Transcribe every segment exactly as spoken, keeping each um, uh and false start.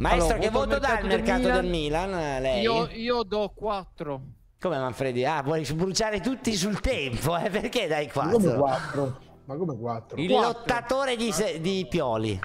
Maestro, allora, che voto dà il mercato del Milan, Milan lei? Io, io do quattro. Come Manfredi? Ah, vuoi bruciare tutti sul tempo, eh? Perché dai Ma come quattro? quattro? Ma come quattro? Il Quattro. lottatore di, se- di Pioli.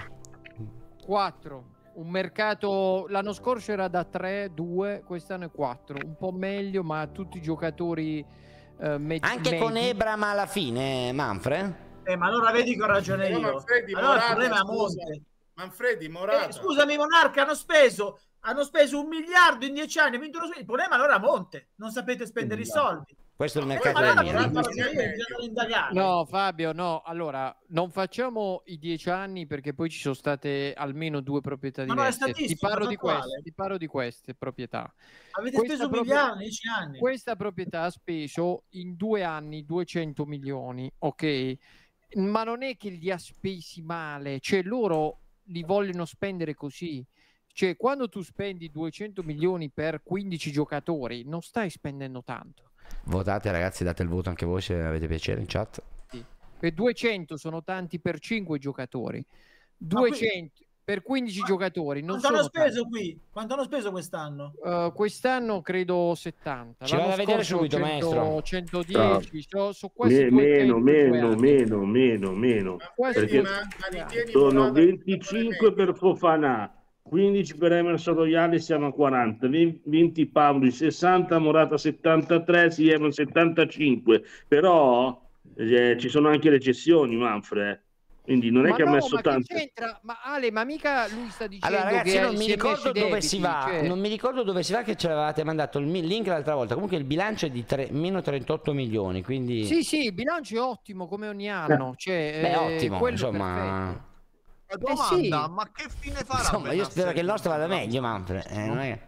quattro. Un mercato l'anno scorso era da tre, due, quest'anno è quattro. Un po' meglio, ma tutti i giocatori eh, me- Anche medi. con Ebram alla fine, Manfred? Eh, ma allora vedi che ho ragione Però io. Manfredi, Allora Morata, il problema è a scusa. monte. Manfredi, Morata. Eh, scusami, Monarca, hanno speso, hanno speso un miliardo in dieci anni. Vinto lo... Il problema allora è a monte. Non sapete spendere i soldi. Questo è il Ma mercato poi del Morata Milan. non è meglio. Bisogna indagare. No, Fabio, no. Allora, non facciamo i dieci anni perché poi ci sono state almeno due proprietà Ma no, è diverse. Ti statistica, parlo di fattuale. queste, ti parlo di queste proprietà. Avete Questa speso un proprio- miliardo in dieci anni. Questa proprietà ha speso in due anni duecento milioni, ok? Ma non è che li ha spesi male, cioè loro li vogliono spendere così. Cioè, quando tu spendi duecento milioni per quindici giocatori, non stai spendendo tanto. Votate ragazzi, date il voto anche voi se avete piacere in chat. E duecento sono tanti per cinque giocatori. Ma qui- duecento per quindici giocatori non Quanto hanno sono speso qui? Quanto hanno speso quest'anno? tanti. Uh, quest'anno credo settanta. Ci vado L'anno a vedere scorso subito, maestro. centodieci, so, so quasi Me- duecento meno, in due meno, anni. meno, meno, meno. Quasi Perché Ma, ma ritieni sono Morata venticinque per Fofana, quindici per Emerson Royale, siamo a quaranta, venti Pauli, sessanta, Morata settantatré, Siemen settantacinque, però eh, ci sono anche le cessioni, Manfred, quindi non è Ma che ha no, messo ma che tanto. c'entra? Ma Ale, ma mica lui sta dicendo Allora ragazzi, che non mi si è ricordo messo i dove debiti, si va, cioè- non mi ricordo dove si va, che ci avevate mandato il mi- link l'altra volta. Comunque il bilancio è di tre- meno trentotto milioni, quindi Sì, sì, il bilancio è ottimo come ogni anno. Cioè, beh, eh, ottimo, quello insomma. perfetto. La domanda, sì. ma che fine farà? Insomma, io spero Benasser che il nostro vada in meglio, campionato? Manfred. Eh, non è...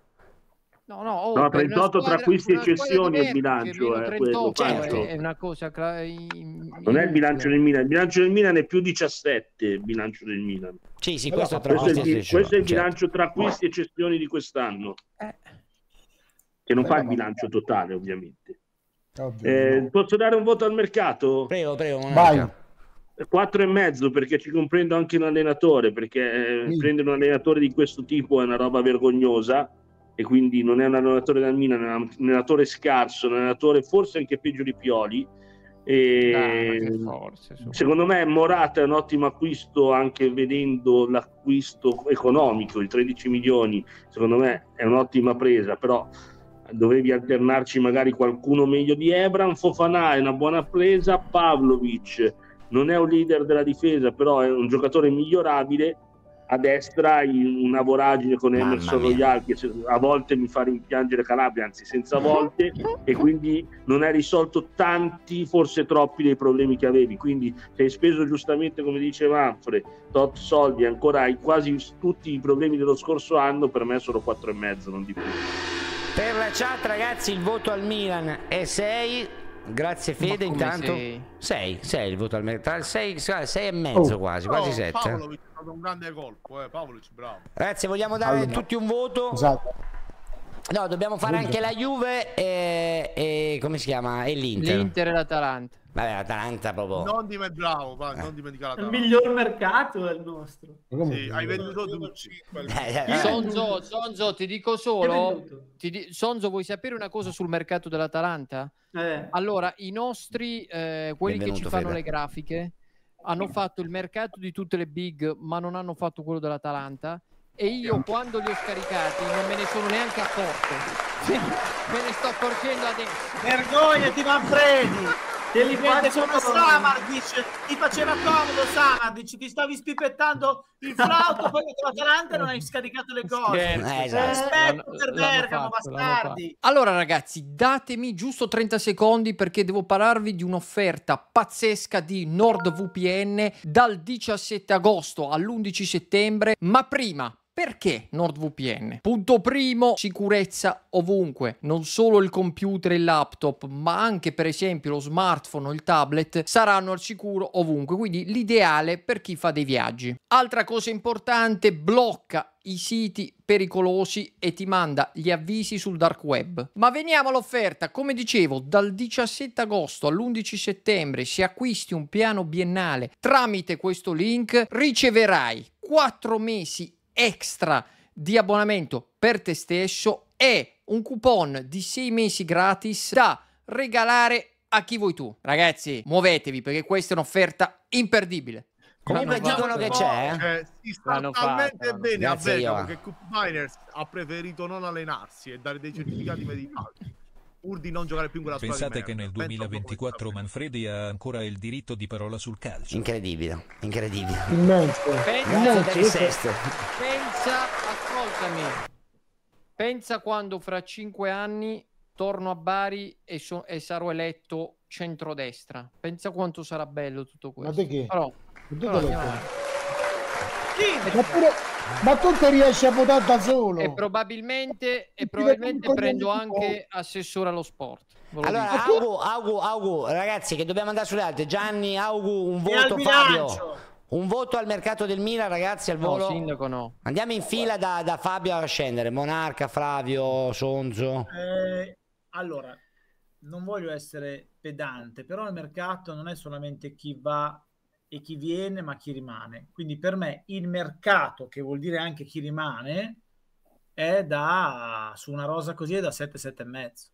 No, no, oh, No, per una trentotto tra squadra- acquisti e una squadra cessioni di è il vertice, bilancio, meno eh, trentotto quello, è- certo. è una cosa cla- in- Non è il in- bilancio del Milan, il bilancio del Milan è più diciassette, il bilancio del Milan. Sì, sì, Però questo è tra Questo è il, acquisti e bi- cessioni, questo è il certo. bilancio tra acquisti e cessioni di quest'anno, Eh. che non Beh, fa il ma- bilancio totale, ovviamente. Ovvio, Eh, no. posso dare un voto al mercato? Prego, prego, Vai. Monarca. Quattro e mezzo, perché ci comprendo anche un allenatore, perché eh, Sì. prendere un allenatore di questo tipo è una roba vergognosa, e quindi non è un allenatore del Milan, è un allenatore scarso, un allenatore forse anche peggio di Pioli. E Dai, ma che forze, su. secondo me Morata è un ottimo acquisto, anche vedendo l'acquisto economico, i tredici milioni, secondo me è un'ottima presa, però dovevi alternarci magari qualcuno meglio di Ebram. Fofana è una buona presa, Pavlovic non è un leader della difesa, però è un giocatore migliorabile. A destra hai una voragine con Mamma Emerson mia. Royal che se- a volte mi fa rimpiangere Calabria, anzi senza volte, e quindi non hai risolto tanti, forse troppi, dei problemi che avevi. Quindi se hai speso giustamente, come dice Manfred, tot soldi, ancora hai quasi tutti i problemi dello scorso anno, per me sono quattro e mezzo, non di più. Per la chat ragazzi il voto al Milan è sei. Grazie Fede, come intanto sei? sei, sei il voto al Milan, tra il sei, sei e mezzo Oh. quasi, Però quasi sette. Pavlovic è stato un grande colpo, eh. Pavlovic bravo. Ragazzi, vogliamo dare Allora. tutti un voto? Esatto. No, dobbiamo fare Voglio. anche la Juve e, e come si chiama? E l'Inter. L'Inter e l'Atalanta. Vabbè, l'Atalanta proprio. Non dimenticare, bravo, va, non dimenticare Il la miglior mercato è il nostro. Ma come- Sì, hai venduto tutti. Eh, eh, Sonzo, Sonzo, ti dico Chi ha solo. venduto? Ti di- Sonzo, vuoi sapere una cosa sul mercato dell'Atalanta? Eh. Allora, i nostri, eh, quelli che ci Benvenuto, fanno Fede. le grafiche, hanno fatto il mercato di tutte le big, ma non hanno fatto quello dell'Atalanta. E io, quando li ho scaricati, non me ne sono neanche accorto. Me ne sto accorgendo adesso. Vergognati Manfredi! Te li prende come faccio- Samardic, ti faceva comodo Samardic, ti stavi spipettando il flauto, poi con l'Atalanta non hai scaricato le cose. Scherzo. Eh, esatto. Rispetto L'hanno- per l'hanno Bergamo, fatto, l'hanno bastardi. Allora ragazzi, datemi giusto trenta secondi perché devo parlarvi di un'offerta pazzesca di NordVPN dal diciassette agosto all'undici settembre, ma prima... Perché NordVPN? Punto primo, sicurezza ovunque. Non solo il computer e il laptop, ma anche per esempio lo smartphone o il tablet saranno al sicuro ovunque. Quindi l'ideale per chi fa dei viaggi. Altra cosa importante, blocca i siti pericolosi e ti manda gli avvisi sul dark web. Ma veniamo all'offerta. Come dicevo, dal diciassette agosto all'undici settembre, se acquisti un piano biennale tramite questo link, riceverai quattro mesi extra di abbonamento per te stesso e un coupon di sei mesi gratis da regalare a chi vuoi tu. Ragazzi, muovetevi perché questa è un'offerta imperdibile. Comunque dicono che c'è, eh? Eh, si sta L'hanno talmente fatta. bene a Grazie, Bergamo Ioa. che Cup Miners ha preferito non allenarsi e dare dei certificati medicali pur di non giocare più in quella squadra. Pensate di che nel merda. Pensa un po' duemilaventiquattro come sta Manfredi ha ancora il diritto di parola sul calcio. Incredibile, incredibile. Immenso. Pensa, Grazie per il Immenso. sesto. pensa, ascoltami. Pensa quando fra cinque anni torno a Bari e, so- e sarò eletto centrodestra. Pensa quanto sarà bello tutto Ma questo. te che? Però, Ma tu però te lo andiamo fai? avanti. Ma, pure- ma tu ti riesci a votare da solo? E probabilmente, e Tutti probabilmente dei prendo coglioni tipo- anche assessore allo sport. Ve lo Allora, dico. Augu, Augu, Augu, ragazzi, che dobbiamo andare sulle altre. Gianni, Augu, un E al voto, Fabio. bilancio. Un voto al mercato del Milan, ragazzi, al No, volo. sindaco no. Andiamo in fila da, da Fabio a scendere. Monarca, Flavio, Sonzo. Eh, allora, non voglio essere pedante, però il mercato non è solamente chi va e chi viene, ma chi rimane. Quindi per me il mercato, che vuol dire anche chi rimane, è da, su una rosa così, è da sette, sette e mezzo.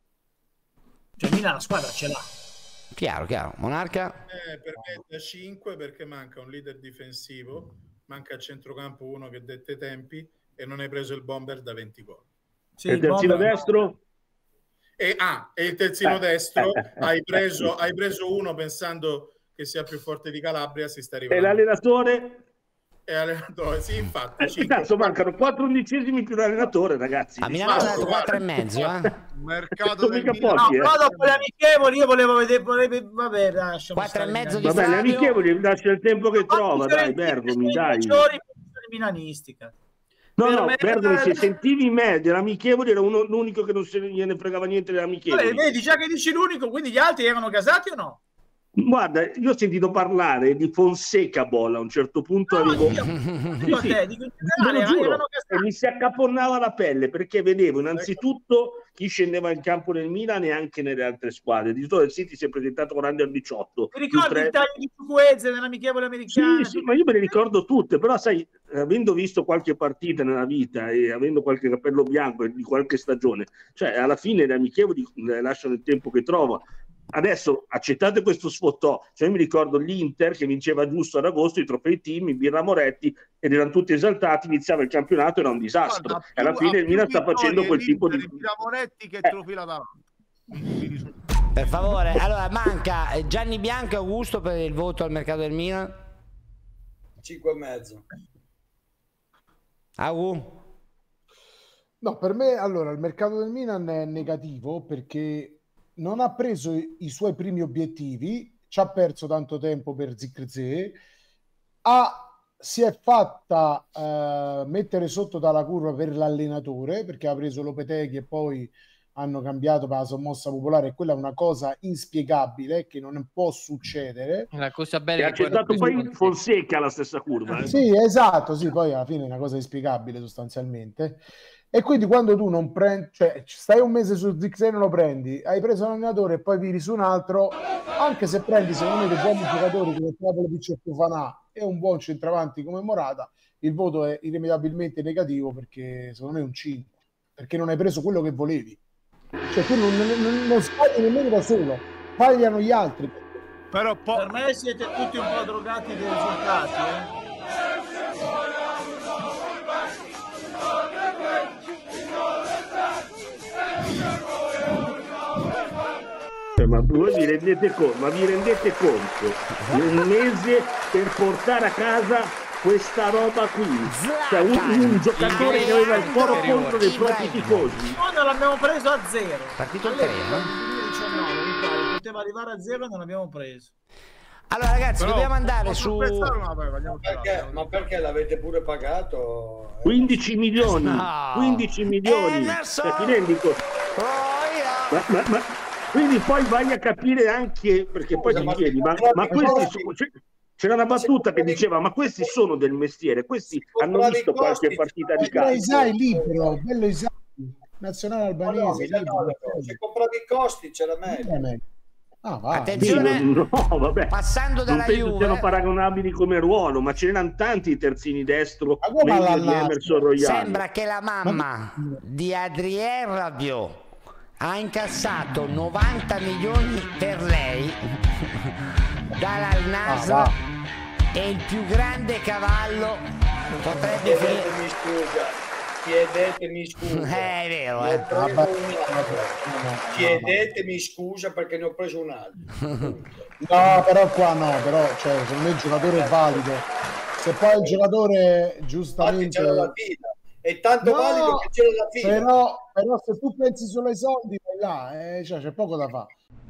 Cioè Milan la squadra ce l'ha. Chiaro, chiaro. Monarca? Eh, per me è da cinque perché manca un leader difensivo, manca a centrocampo uno che dette tempi e non hai preso il bomber da venti gol. Sì, E il terzino Bomber- destro? E, ah, e il terzino Eh, destro eh, eh, hai, preso, eh. hai preso uno pensando che sia più forte di Calabria, si sta E arrivando. l'allenatore? E allenatore, sì, infatti. Eh, cinque. cazzo, mancano quattro undicesimi più l'allenatore, ragazzi. A Milano ha Guarda, dato quattro e guarda. mezzo, eh? Mercato Sono del mica Milan. pochi, No, eh. però dopo le amichevoli io volevo vedere, volevo, vabbè, lasciamo Quattro e stare mezzo i di Vabbè, le Fabio. amichevoli lascia il tempo che Ma trova, dai, differenziate Bergomi, i dai. peggiori posizioni milanistiche. No, Per no, me- Bergomi, se sentivi me dell'amichevoli era uno, l'unico che non se gliene fregava niente delle Vabbè, amichevoli. vedi già che dici l'unico, quindi gli altri erano casati o no? Guarda, io ho sentito parlare di Fonseca Bolla, a un certo punto No, avevo... io- Sì, io a sì, te, dico in ve generale, lo giuro, erano e casati. mi si accaponnava la pelle perché vedevo innanzitutto chi scendeva in campo nel Milan e anche nelle altre squadre. Di solito il City si è presentato con under diciotto. Ti ricordi più tre- il taglio di Chukwueze nell'amichevole americana? Sì, sì, ma io me le ricordo tutte, però sai, avendo visto qualche partita nella vita e avendo qualche capello bianco di qualche stagione, cioè alla fine le amichevoli eh, lasciano il tempo che trova. Adesso accettate questo sfottò, cioè io mi ricordo l'Inter che vinceva giusto ad agosto i trofei team, i Birra Moretti, ed erano tutti esaltati, iniziava il campionato, era un disastro. Guarda, E alla più- fine ha il Milan più sta facendo vittorie quel tipo di... l'Inter, il Moretti che Eh. trofei l'Atalanta. Mi risulta. Per favore, allora manca eh, Gianni Bianco e Augusto per il voto al mercato del Milan. cinque e mezzo. Augu? No, per me allora il mercato del Milan è negativo perché non ha preso i, i suoi primi obiettivi, ci ha perso tanto tempo per Zirkzee, ha, si è fatta eh, mettere sotto dalla curva per l'allenatore perché ha preso Lopeteghi e poi hanno cambiato per la sommossa popolare e quella è una cosa inspiegabile che non può succedere. La cosa E bella ha è che poi accettato hanno poi preso- Fonseca alla stessa curva. eh. Sì, esatto, sì, poi alla fine è una cosa inspiegabile sostanzialmente. E quindi quando tu non prendi, cioè stai un mese su Zirkzee e non lo prendi, hai preso un allenatore e poi viri su un altro, anche se prendi secondo me dei buoni giocatori come Pavlovic e Fofana e un buon centravanti come Morata, il voto è irrimediabilmente negativo perché secondo me è un cinque, perché non hai preso quello che volevi. Cioè tu non, non, non sbagli nemmeno da solo, sbagliano gli altri. Però po- Per me siete tutti un po' drogati dei risultati, eh? Cioè, ma voi vi rendete conto, ma vi rendete conto un mese per portare a casa questa roba qui, cioè un, un giocatore che aveva il foro contro dei propri tifosi. Quando l'abbiamo preso a zero. Partito il tre, no? duemiladiciannove, mi pare, poteva arrivare a zero e non l'abbiamo preso. Allora ragazzi, però dobbiamo andare posso su... pensare una- vabbè, andiamo Ma perché, avanti. ma perché l'avete pure pagato? quindici milioni, No. quindici milioni, Emerson! cioè, ti rendi conto? Oh, yeah. Ma, ma- ma- quindi poi vai a capire anche, perché poi Scusa, ti ma- chiedi, ma, ma- ma ma- questi ma- sono- c'è- c'era una battuta che diceva, ma questi sono del mestiere, questi Se hanno compravi visto i costi, qualche partita di se Però compravi calcio. Isai libero, bello Isai, nazionale No, no, albanese, Milanolo, libero. se compravi i costi c'era meglio. Bene. Ah, va. Attenzione, Sì, no, vabbè. passando dalla non penso Juve, siano paragonabili come ruolo, ma ce n'erano tanti i terzini destro Ma come meglio alla di Lazio? Emerson Royale. sembra che la mamma di Adrien Rabiot ha incassato novanta milioni per lei dall'Al Nassr Ah, e il più grande cavallo potrebbe finire. Chiedetemi scusa, chiedetemi scusa. Eh, è vero, Ne eh. ho preso Vabbè. un altro. Chiedetemi scusa perché ne ho preso un altro. No, però qua no, però cioè, secondo me il giocatore è valido. Se poi il giocatore Infatti giustamente... c'era la fila. È tanto No, valido che c'era la fila. però, però se tu pensi solo ai soldi, vai là, eh, cioè, c'è poco da fare.